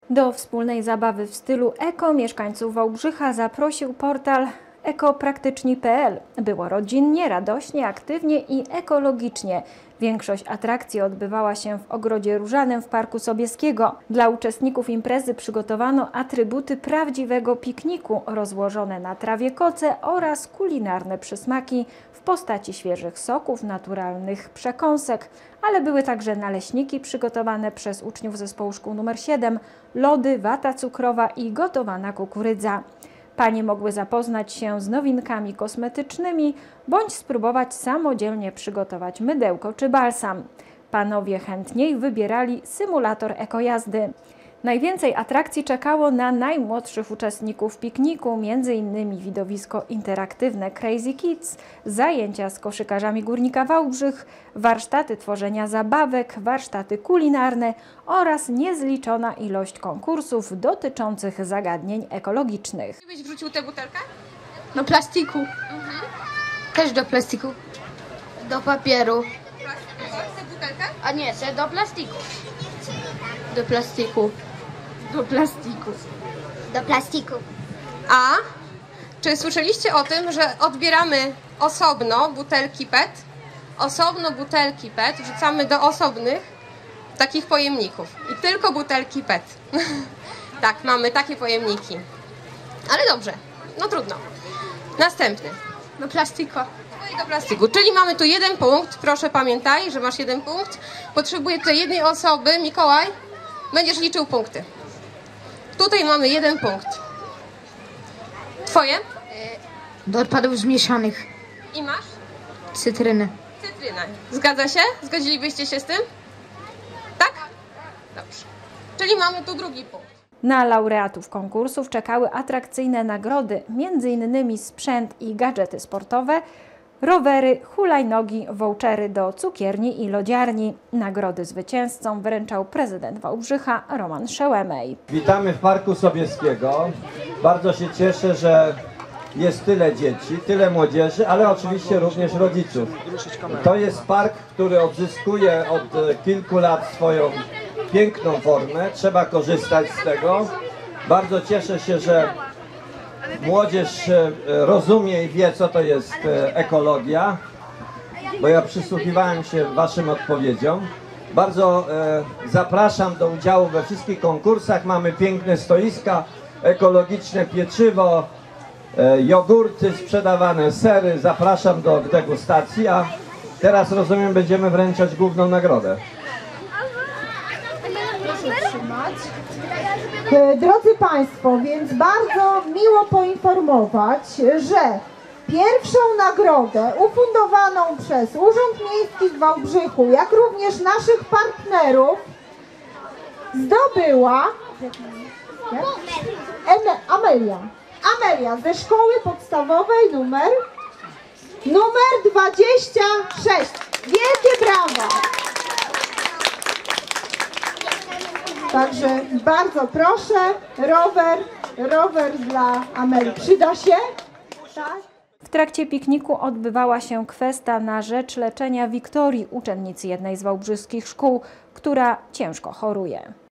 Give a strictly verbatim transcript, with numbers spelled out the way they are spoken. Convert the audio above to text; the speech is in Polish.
Do wspólnej zabawy w stylu eko mieszkańców Wałbrzycha zaprosił portal ekopraktyczni kropka pe el. Było rodzinnie, radośnie, aktywnie i ekologicznie. Większość atrakcji odbywała się w Ogrodzie Różanym w Parku Sobieskiego. Dla uczestników imprezy przygotowano atrybuty prawdziwego pikniku, rozłożone na trawie koce oraz kulinarne przysmaki w postaci świeżych soków, naturalnych przekąsek, ale były także naleśniki przygotowane przez uczniów zespołu szkół numer siedem, lody, wata cukrowa i gotowana kukurydza. Panie mogły zapoznać się z nowinkami kosmetycznymi bądź spróbować samodzielnie przygotować mydełko czy balsam. Panowie chętniej wybierali symulator ekojazdy. Najwięcej atrakcji czekało na najmłodszych uczestników pikniku, między innymi widowisko interaktywne Crazy Kids, zajęcia z koszykarzami Górnika Wałbrzych, warsztaty tworzenia zabawek, warsztaty kulinarne oraz niezliczona ilość konkursów dotyczących zagadnień ekologicznych. Gdzie byś wrzucił tę butelkę? Do plastiku. Mhm. Też do plastiku. Do papieru. Plastikowa? Tę butelkę? A nie, se do plastiku. Do plastiku. Do plastiku. Do plastiku. A czy słyszeliście o tym, że odbieramy osobno butelki P E T? Osobno butelki P E T wrzucamy do osobnych takich pojemników. I tylko butelki P E T. Tak, mamy takie pojemniki. Ale dobrze, no trudno. Następny. Do plastiku. No i do plastiku. Czyli mamy tu jeden punkt. Proszę pamiętaj, że masz jeden punkt. Potrzebuję tutaj jednej osoby. Mikołaj, będziesz liczył punkty. Tutaj mamy jeden punkt. Twoje? Do odpadów zmieszanych. I masz? Cytryny. Cytrynę. Zgadza się? Zgodzilibyście się z tym? Tak? Dobrze. Czyli mamy tu drugi punkt. Na laureatów konkursów czekały atrakcyjne nagrody, między innymi sprzęt i gadżety sportowe, rowery, hulajnogi, vouchery do cukierni i lodziarni. Nagrody zwycięzcom wręczał prezydent Wałbrzycha Roman Szełemej. Witamy w Parku Sobieskiego. Bardzo się cieszę, że jest tyle dzieci, tyle młodzieży, ale oczywiście również rodziców. To jest park, który odzyskuje od kilku lat swoją piękną formę. Trzeba korzystać z tego. Bardzo cieszę się, że młodzież rozumie i wie, co to jest ekologia, bo ja przysłuchiwałem się waszym odpowiedziom. Bardzo e, zapraszam do udziału we wszystkich konkursach. Mamy piękne stoiska, ekologiczne pieczywo, e, jogurty sprzedawane, sery. Zapraszam do degustacji, a teraz rozumiem, będziemy wręczać główną nagrodę. Drodzy Państwo, więc bardzo miło poinformować, że pierwszą nagrodę ufundowaną przez Urząd Miejski w Wałbrzychu, jak również naszych partnerów, zdobyła Amelia. Amelia ze szkoły podstawowej numer, numer dwadzieścia sześć. Wielkie brawa! Także bardzo proszę, rower, rower dla Amelii. Przyda się? Tak? W trakcie pikniku odbywała się kwesta na rzecz leczenia Wiktorii, uczennicy jednej z wałbrzyskich szkół, która ciężko choruje.